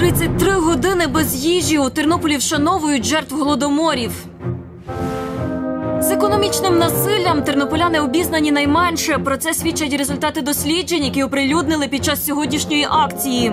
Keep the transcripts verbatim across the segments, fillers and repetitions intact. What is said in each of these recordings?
тридцять три години без їжі. У Тернополі вшановують жертв голодоморів. З економічним насиллям тернополяни обізнані найменше. Про це свідчать результати досліджень, які оприлюднили під час сьогоднішньої акції.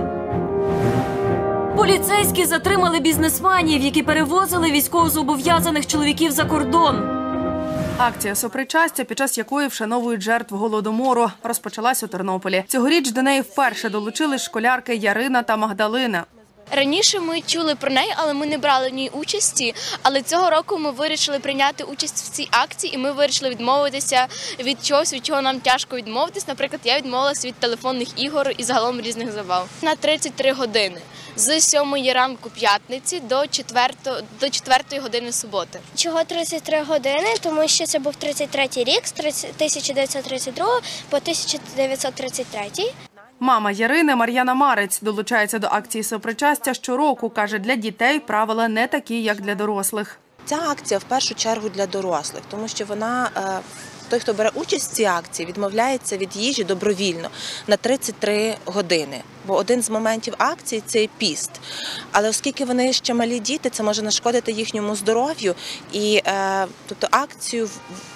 Поліцейські затримали бізнесменів, які перевозили військовозобов'язаних чоловіків за кордон. Акція «Сопричастя», під час якої вшановують жертв голодомору, розпочалась у Тернополі. Цьогоріч до неї вперше долучились школярки Ярина та Магдалина. Раніше ми чули про неї, але ми не брали в ній участі. Але цього року ми вирішили прийняти участь в цій акції, і ми вирішили відмовитися від чогось, від чого нам тяжко відмовитись. Наприклад, я відмовилася від телефонних ігор і загалом різних забав. На тридцять три години. З сьомої ранку п'ятниці до четвертої, до четвертої години суботи. Чого тридцять три години? Тому що це був тридцять третій рік, з тисяча дев'ятсот тридцять другого по тисяча дев'ятсот тридцять третій. Мама Ярини Мар'яна Марець долучається до акції «Сопричастя» щороку. Каже, для дітей правила не такі, як для дорослих. Ця акція в першу чергу для дорослих, тому що вона, той, хто бере участь в цій акції, відмовляється від їжі добровільно на тридцять три години. Бо один з моментів акції – це піст. Але оскільки вони ще малі діти, це може нашкодити їхньому здоров'ю. І тобто акцію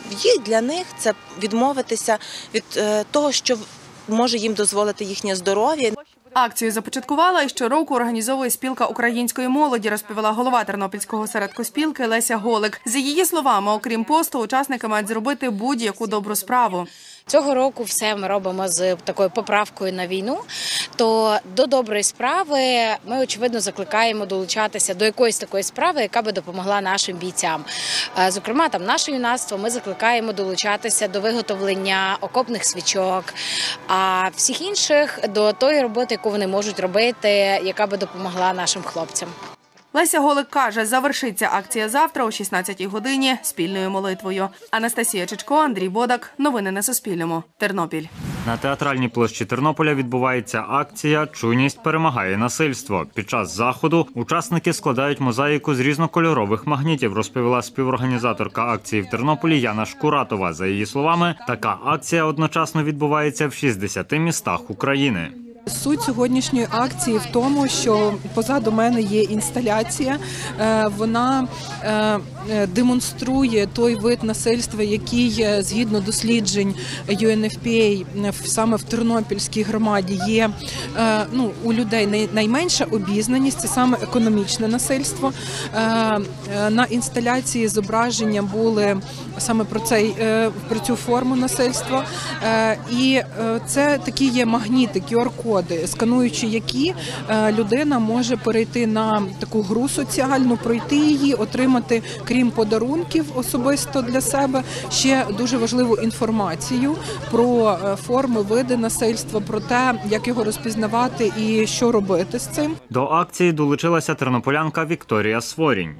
для них – це відмовитися від того, що може їм дозволити їхнє здоров'я. Акцію започаткувала і щороку організовує спілка української молоді, розповіла голова Тернопільського осередку спілки Леся Голик. За її словами, окрім посту, учасники мають зробити будь-яку добру справу. Цього року все ми робимо з такою поправкою на війну, то до доброї справи ми, очевидно, закликаємо долучатися до якоїсь такої справи, яка би допомогла нашим бійцям. Зокрема, там наше юнацтво ми закликаємо долучатися до виготовлення окопних свічок, а всіх інших до тої роботи, яку вони можуть робити, яка би допомогла нашим хлопцям. Леся Голик каже, завершиться акція завтра о шістнадцятій годині спільною молитвою. Анастасія Чичко, Андрій Бодак. Новини на Суспільному. Тернопіль. На театральній площі Тернополя відбувається акція «Чуйність перемагає насильство». Під час заходу учасники складають мозаїку з різнокольорових магнітів, розповіла співорганізаторка акції в Тернополі Яна Шкуратова. За її словами, така акція одночасно відбувається в шістдесяти містах України. Суть сьогоднішньої акції в тому, що позаду мене є інсталяція, вона демонструє той вид насильства, який, згідно досліджень ю ен еф пі ей, саме в Тернопільській громаді є, ну, у людей найменша обізнаність, це саме економічне насильство. На інсталяції зображення були саме про, цей, про цю форму насильства, і це такі є магніти, кю ар-коди, скануючи які, людина може перейти на таку гру соціальну, пройти її, отримати, крім подарунків особисто для себе, ще дуже важливу інформацію про форми, види насильства, про те, як його розпізнавати і що робити з цим. До акції долучилася тернополянка Вікторія Сворінь.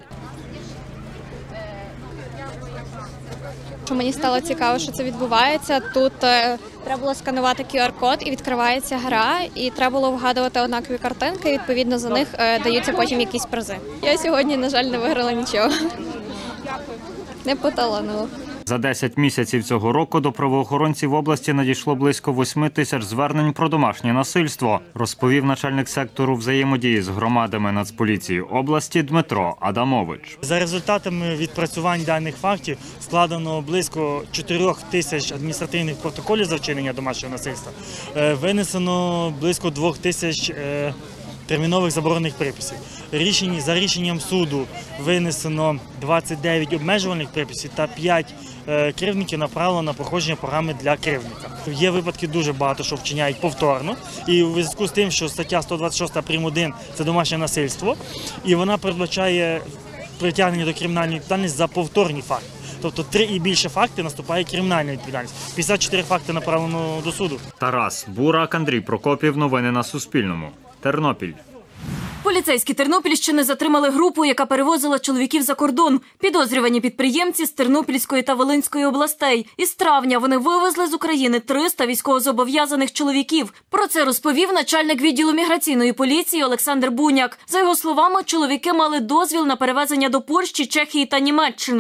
Мені стало цікаво, що це відбувається. Тут е, треба було сканувати кю ар-код і відкривається гра, і треба було вгадувати однакові картинки, і відповідно за них е, даються потім якісь призи. Я сьогодні, на жаль, не виграла нічого. Не поталанило. За десять місяців цього року до правоохоронців області надійшло близько восьми тисяч звернень про домашнє насильство, розповів начальник сектору взаємодії з громадами Нацполіції області Дмитро Адамович. За результатами відпрацювань даних фактів складено близько чотирьох тисяч адміністративних протоколів за вчинення домашнього насильства, винесено близько двох тисяч термінових заборонених приписів. Рішення, за рішенням суду винесено двадцять дев'ять обмежувальних приписів та п'ять кривдників направлено на проходження програми для кривдника. Є випадки дуже багато, що вчиняють повторно. І у зв'язку з тим, що стаття сто двадцять шість прим. один – це домашнє насильство, і вона передбачає притягнення до кримінальної відповідальності за повторні факти. Тобто три і більше факти наступає кримінальна відповідальність. п'ятдесят чотири факти направлено до суду. Тарас Бурак, Андрій Прокопів. Новини на Суспільному. Тернопіль. Поліцейські Тернопільщини затримали групу, яка перевозила чоловіків за кордон. Підозрювані підприємці з Тернопільської та Волинської областей. Із травня вони вивезли з України триста військовозобов'язаних чоловіків. Про це розповів начальник відділу міграційної поліції Олександр Буняк. За його словами, чоловіки мали дозвіл на перевезення до Польщі, Чехії та Німеччини.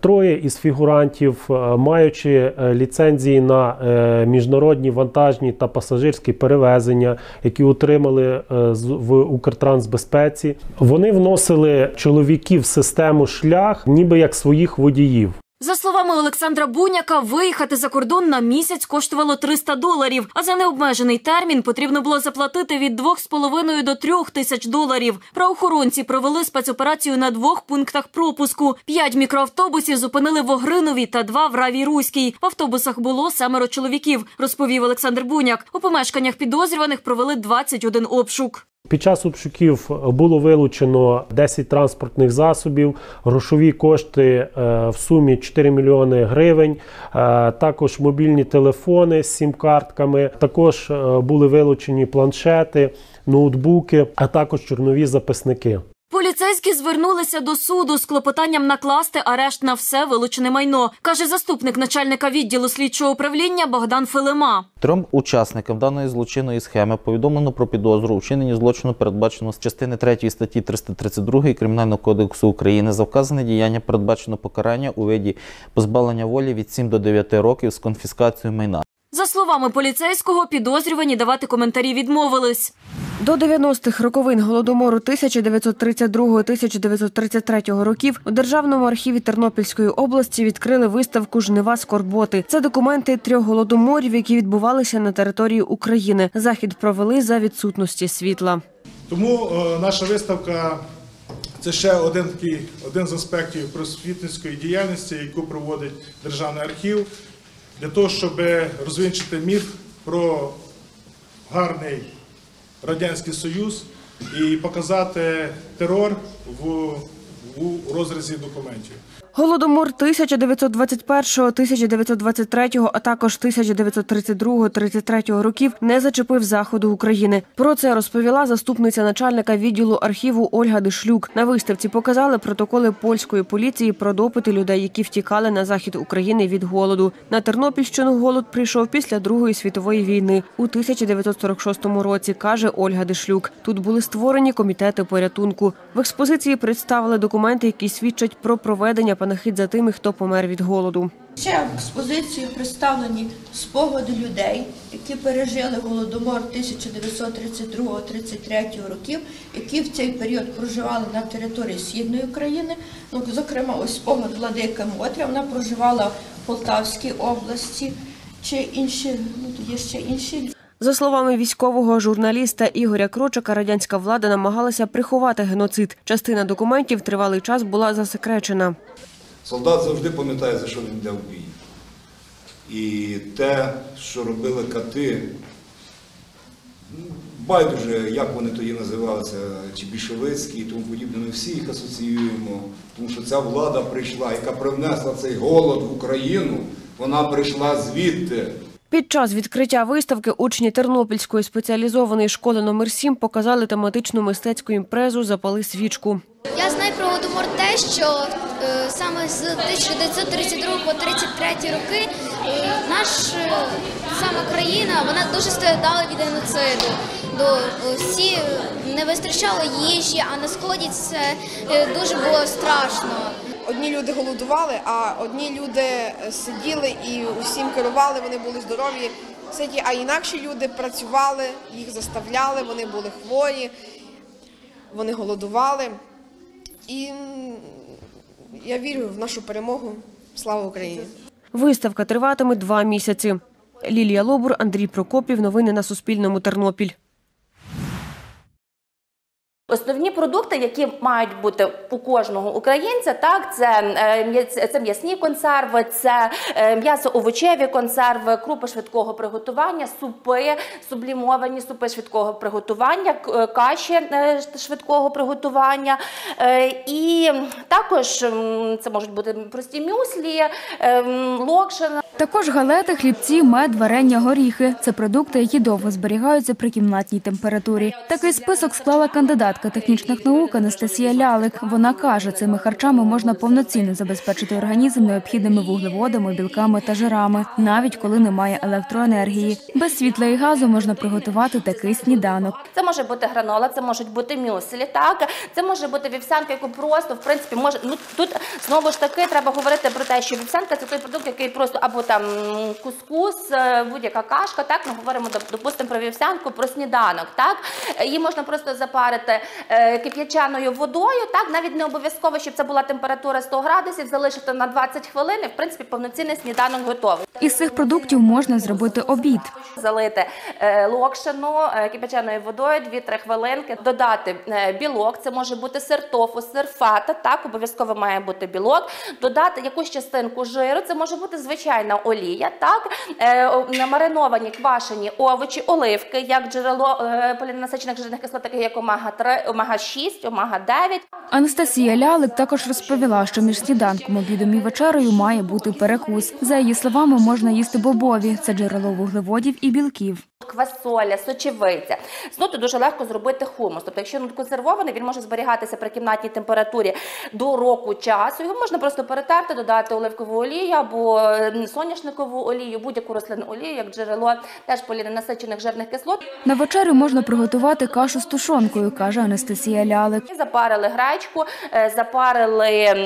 Троє із фігурантів, маючи ліцензії на міжнародні вантажні та пасажирські перевезення, які отримали в Укртрансбезпеці, вони вносили чоловіків в систему «Шлях» ніби як своїх водіїв. За словами Олександра Буняка, виїхати за кордон на місяць коштувало триста доларів, а за необмежений термін потрібно було заплатити від двох з половиною до трьох тисяч доларів. Правоохоронці провели спецоперацію на двох пунктах пропуску. П'ять мікроавтобусів зупинили в Огринові та два в Раві-Руській. В автобусах було семеро чоловіків, розповів Олександр Буняк. У помешканнях підозрюваних провели двадцять один обшук. Під час обшуків було вилучено десять транспортних засобів, грошові кошти в сумі чотири мільйони гривень, також мобільні телефони з сім-картками, також були вилучені планшети, ноутбуки, а також чорнові записники. Поліцейські звернулися до суду з клопотанням накласти арешт на все вилучене майно, каже заступник начальника відділу слідчого управління Богдан Филима. Трьом учасникам даної злочинної схеми повідомлено про підозру у вчиненні злочину, передбаченого з частини третьої статті триста тридцять два Кримінального кодексу України. За вказане діяння передбачено покарання у виді позбавлення волі від семи до дев'яти років з конфіскацією майна. За словами поліцейського, підозрювані давати коментарі відмовились. До дев'яностих роковин Голодомору тисяча дев'ятсот тридцять другого - тисяча дев'ятсот тридцять третього років у Державному архіві Тернопільської області відкрили виставку «Жнива скорботи». Це документи трьох голодоморів, які відбувалися на території України. Захід провели за відсутності світла. Тому е, наша виставка – це ще один, такий, один з аспектів просвітницької діяльності, яку проводить Державний архів, для того, щоб розвінчити міф про гарний Радянський Союз і показати терор в, в розрізі документів. Голодомор тисяча дев'ятсот двадцять першого - тисяча дев'ятсот двадцять третього, а також тисяча дев'ятсот тридцять другого - тридцять третього років не зачепив Заходу України. Про це розповіла заступниця начальника відділу архіву Ольга Дишлюк. На виставці показали протоколи польської поліції про допити людей, які втікали на захід України від голоду. На Тернопільщину голод прийшов після Другої світової війни у тисяча дев'ятсот сорок шостому році, каже Ольга Дишлюк. Тут були створені комітети порятунку. В експозиції представили документи, які свідчать про проведення панахид за тими, хто помер від голоду. Ще в експозиції представлені спогади людей, які пережили Голодомор тисяча дев'ятсот тридцять другого - тридцять третього років, які в цей період проживали на території Східної України. Ну, зокрема, ось спогад Владики Мотря, вона проживала в Полтавській області, чи інші, ну, тут є ще інші. За словами військового журналіста Ігоря Крочика, радянська влада намагалася приховати геноцид. Частина документів тривалий час була засекречена. Солдат завжди пам'ятає, за що він йде в бій. І те, що робили кати, байдуже, як вони тоді називалися, чи більшовицькі і тому подібне, ми всі їх асоціюємо. Тому що ця влада прийшла, яка привнесла цей голод в Україну, вона прийшла звідти. Під час відкриття виставки учні Тернопільської спеціалізованої школи номер сім показали тематичну мистецьку імпрезу «Запали свічку». Я знаю про Голодомор те, що е, саме з тисяча дев'ятсот тридцять другого по тридцять третій роки е, наша е, сама країна, вона дуже страждала від геноциду. До, е, всі не вистачало їжі, а на сході це е, дуже було страшно. Одні люди голодували, а одні люди сиділи і усім керували, вони були здорові, а інакші люди працювали, їх заставляли, вони були хворі, вони голодували. І я вірю в нашу перемогу. Слава Україні! Виставка триватиме два місяці. Лілія Лобур, Андрій Прокопів. Новини на Суспільному. Тернопіль. Основні продукти, які мають бути у кожного українця, так, це, це м'ясні консерви, це м'ясо-овочеві консерви, крупи швидкого приготування, супи, сублімовані супи швидкого приготування, каші швидкого приготування. І також це можуть бути прості мюслі, локшина. Також галети, хлібці, мед, варення, горіхи – це продукти, які довго зберігаються при кімнатній температурі. Такий список склала кандидатка технічних наук Анастасія Лялик. Вона каже, цими харчами можна повноцінно забезпечити організм необхідними вуглеводами, білками та жирами, навіть коли немає електроенергії. Без світла і газу можна приготувати такий сніданок. Це може бути гранола, це можуть бути мюслі, так? Це може бути вівсянка, яку просто, в принципі, може... Ну, тут, знову ж таки, треба говорити про те, що вівсянка – це той продукт, який просто або там кускус, будь-яка кашка, так, ми говоримо, допустимо, про вівсянку, про сніданок, так, її можна просто запарити кип'ячаною водою, так, навіть не обов'язково, щоб це була температура сто градусів, залишити на двадцять хвилин, і, в принципі, повноцінний сніданок готовий. Із цих продуктів можна зробити обід. Залити локшину кип'ячаною водою дві-три хвилинки, додати білок, це може бути сир тофу, сир фета, так, обов'язково має бути білок, додати якусь частинку жиру, це може бути звичайна олія, так, намариновані квашені овочі, оливки, як джерело поліненасичених жирних кислот, таких як омега три, омега шість, омега дев'ять. Анастасія Лялик також розповіла, що між сніданком, обідом і вечерею має бути перекус. За її словами, можна їсти бобові – це джерело вуглеводів і білків. Квасоля, сочевиця. З нуту дуже легко зробити хумус. Тобто, якщо нут консервований, він може зберігатися при кімнатній температурі до року часу. Його можна просто перетерти, додати оливкову олію або соняшникову олію, будь-яку рослинну олію, як джерело теж поліненасичених жирних кислот. На вечерю можна приготувати кашу з тушонкою, каже Анастасія Лялик. Запарили гречку, запарили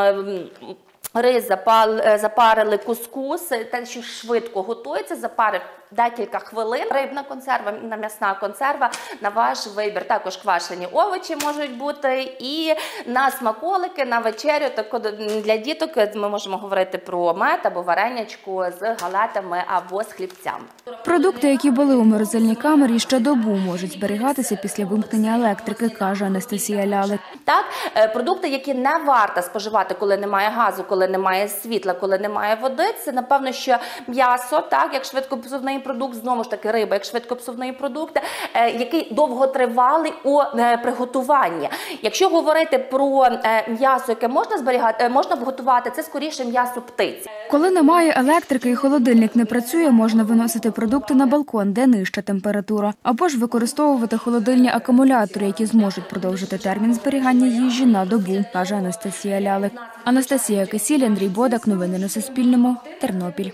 рис, запарили кускус, те, що швидко готується, запарив декілька хвилин. Рибна консерва, м'ясна консерва, на ваш вибір. Також квашені овочі можуть бути. І на смаколики, на вечерю, так для діток ми можемо говорити про мед або варенячку з галетами або з хлібцями. Продукти, які були у морозильній камері, ще добу можуть зберігатися після вимкнення електрики, каже Анастасія Лялик. Так, продукти, які не варто споживати, коли немає газу, коли немає світла, коли немає води, це, напевно, що м'ясо, так, як швидкопсувний продукт, знову ж таки риба, як швидкопсувний продукт, який довготривалий у приготуванні. Якщо говорити про м'ясо, яке можна зберігати, можна готувати, це скоріше м'ясо птиці. Коли немає електрики і холодильник не працює, можна виносити продукти на балкон, де нижча температура, або ж використовувати холодильні акумулятори, які зможуть продовжити термін зберігання їжі на добу, каже Анастасія Лялик. Анастасія Кисіль, Андрій Бодак. Новини на Суспільному. Тернопіль.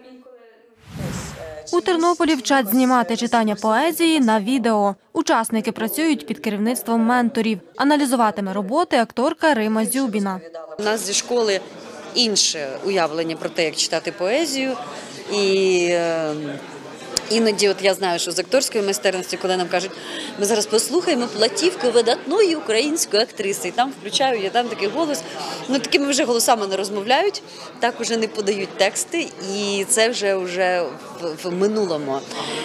У Тернополі вчать знімати читання поезії на відео. Учасники працюють під керівництвом менторів. Аналізуватиме роботи акторка Рима Зюбіна. У нас зі школи інше уявлення про те, як читати поезію. І е, іноді от я знаю, що з акторської майстерності, коли нам кажуть, ми зараз послухаємо платівку видатної української актриси, і там включаю, я там такий голос, ну такими вже голосами не розмовляють, так вже не подають тексти, і це вже, вже в, в минулому.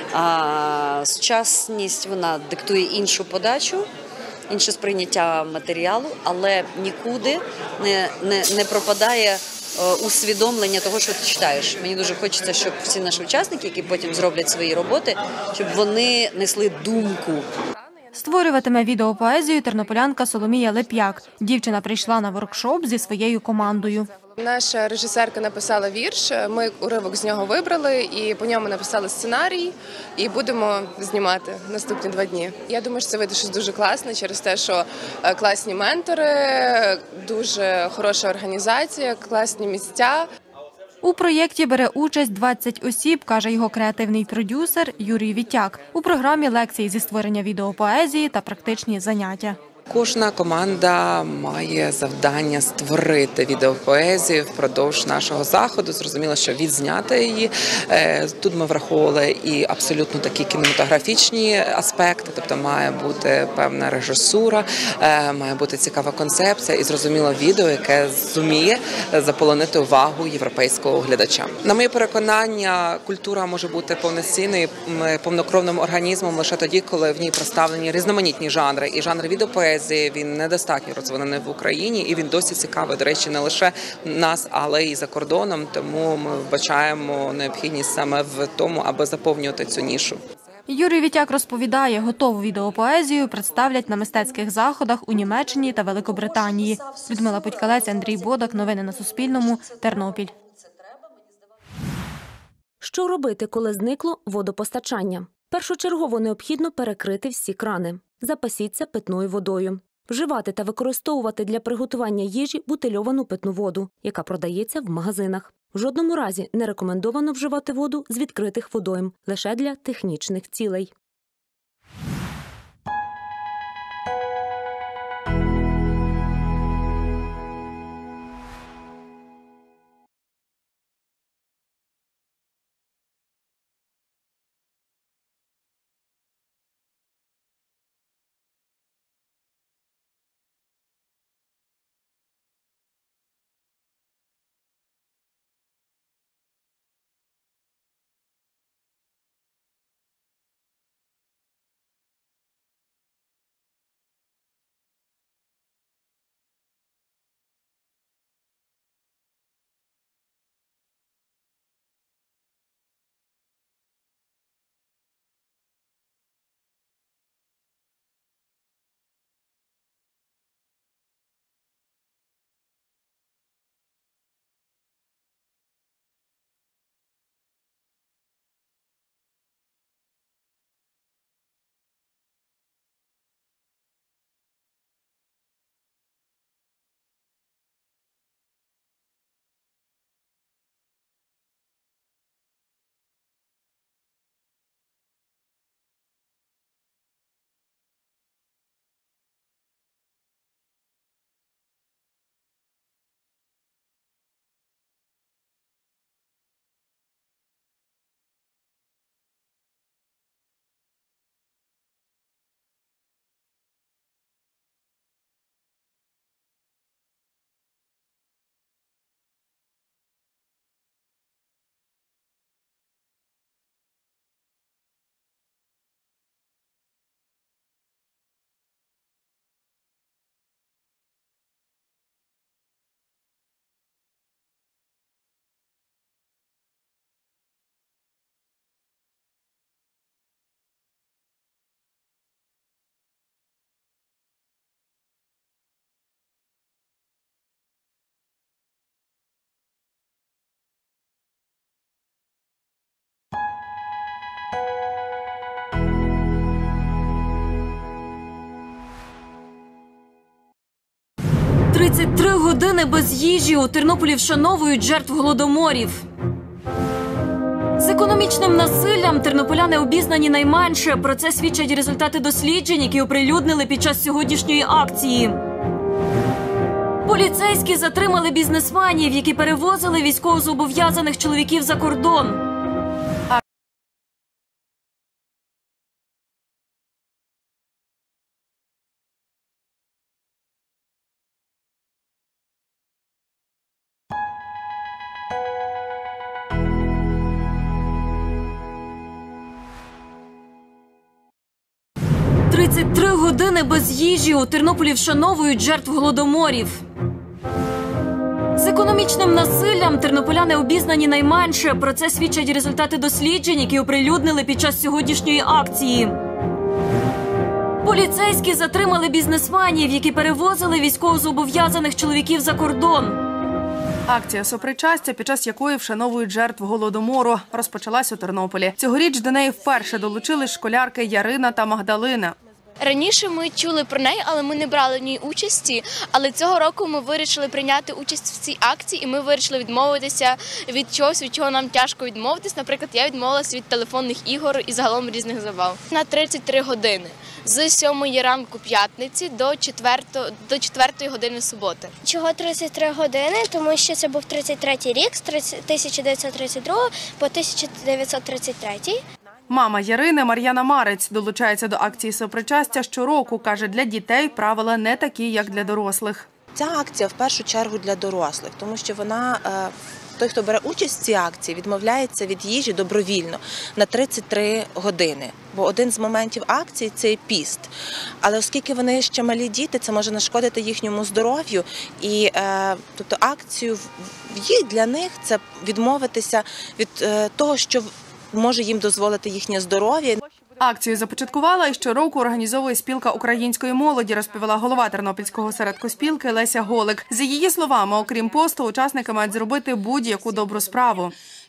А сучасність, вона диктує іншу подачу, інше сприйняття матеріалу, але нікуди не, не, не пропадає усвідомлення того, що ти читаєш. Мені дуже хочеться, щоб всі наші учасники, які потім зроблять свої роботи, щоб вони несли думку. Створюватиме відеопоезію тернополянка Соломія Леп'як. Дівчина прийшла на воркшоп зі своєю командою. Наша режисерка написала вірш, ми уривок з нього вибрали і по ньому написали сценарій і будемо знімати наступні два дні. Я думаю, що це вийде щось дуже класне через те, що класні ментори, дуже хороша організація, класні місця. У проєкті бере участь двадцять осіб, каже його креативний продюсер Юрій Вітяк. У програмі лекції зі створення відеопоезії та практичні заняття. Кожна команда має завдання створити відеопоезію впродовж нашого заходу. Зрозуміло, що відзняти її. Тут ми враховували і абсолютно такі кінематографічні аспекти, тобто має бути певна режисура, має бути цікава концепція і, зрозуміло, відео, яке зуміє заполонити увагу європейського глядача. На моє переконання, культура може бути повноцінною, повнокровним організмом лише тоді, коли в ній представлені різноманітні жанри. І жанр відеопоезії він недостатньо розвинений в Україні, і він досі цікавий, до речі, не лише нас, але і за кордоном. Тому ми вбачаємо необхідність саме в тому, аби заповнювати цю нішу. Юрій Вітяк розповідає, готову відеопоезію представлять на мистецьких заходах у Німеччині та Великобританії. Людмила Путькалець, Андрій Бодак. Новини на Суспільному. Тернопіль. Що робити, коли зникло водопостачання? Першочергово необхідно перекрити всі крани. Запасіться питною водою. Вживати та використовувати для приготування їжі бутильовану питну воду, яка продається в магазинах. В жодному разі не рекомендовано вживати воду з відкритих водойм, лише для технічних цілей. тридцять три години без їжі. У Тернополі вшановують жертв голодоморів. З економічним насиллям тернополяни обізнані найменше. Про це свідчать результати досліджень, які оприлюднили під час сьогоднішньої акції. Поліцейські затримали бізнесменів, які перевозили військовозобов'язаних чоловіків за кордон. тридцять три години без їжі. У Тернополі вшановують жертв голодоморів. З економічним насиллям тернополяни обізнані найменше. Про це свідчать результати досліджень, які оприлюднили під час сьогоднішньої акції. Поліцейські затримали бізнесменів, які перевозили військовозобов'язаних чоловіків за кордон. Акція «Сопричастя», під час якої вшановують жертв голодомору, розпочалась у Тернополі. Цьогоріч до неї вперше долучились школярки Ярина та Магдалина. Раніше ми чули про неї, але ми не брали в ній участі. Але цього року ми вирішили прийняти участь в цій акції, і ми вирішили відмовитися від чогось, від чого нам тяжко відмовитись. Наприклад, я відмовилася від телефонних ігор і загалом різних забав. На тридцять три години. З сьомої ранку п'ятниці до четвертої, до четвертої години суботи. Чого тридцять три години? Тому що це був тридцять третій рік, з тисяча дев'ятсот тридцять другого по тисяча дев'ятсот тридцять третій. Мама Ярини Мар'яна Марець долучається до акції «Сопричастя» щороку. Каже, для дітей правила не такі, як для дорослих. Ця акція в першу чергу для дорослих, тому що вона, той, хто бере участь в цій акції, відмовляється від їжі добровільно на тридцять три години. Бо один з моментів акції – це піст. Але оскільки вони ще малі діти, це може нашкодити їхньому здоров'ю. І тобто акцію для них – це відмовитися від того, що може їм дозволити їхнє здоров'я. Акцію започаткувала і щороку організовує спілка української молоді, розповіла голова Тернопільського осередку спілки Леся Голик. За її словами, окрім посту, учасники мають зробити будь-яку добру справу.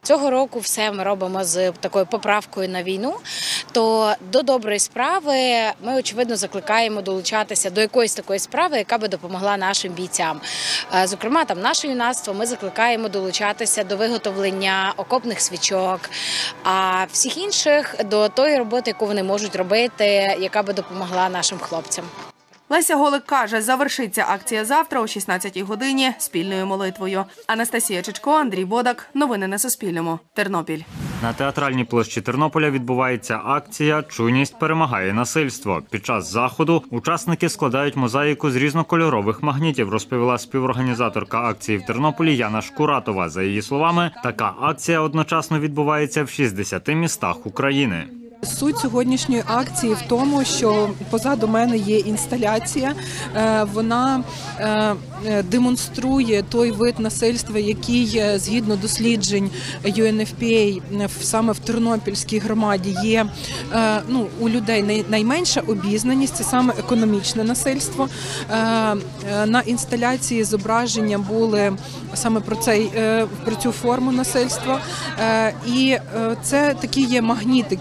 Цього року все ми робимо з такою поправкою на війну, то до доброї справи ми, очевидно, закликаємо долучатися до якоїсь такої справи, яка би допомогла нашим бійцям. Зокрема, там наше юнацтво ми закликаємо долучатися до виготовлення окопних свічок, а всіх інших до тої роботи, яку вони можуть робити, яка би допомогла нашим хлопцям. Леся Голик каже, завершиться акція завтра о шістнадцятій годині спільною молитвою. Анастасія Чичко, Андрій Бодак. Новини на Суспільному. Тернопіль. На театральній площі Тернополя відбувається акція «Чуйність перемагає насильство». Під час заходу учасники складають мозаїку з різнокольорових магнітів, розповіла співорганізаторка акції в Тернополі Яна Шкуратова. За її словами, така акція одночасно відбувається в шістдесяти містах України. Суть сьогоднішньої акції в тому, що позаду мене є інсталяція, вона демонструє той вид насильства, який, згідно досліджень ю ен еф пі ей, саме в Тернопільській громаді є ну, у людей найменша обізнаність, це саме економічне насильство. На інсталяції зображення були саме про, цей, про цю форму насильства, і це такі є магніти.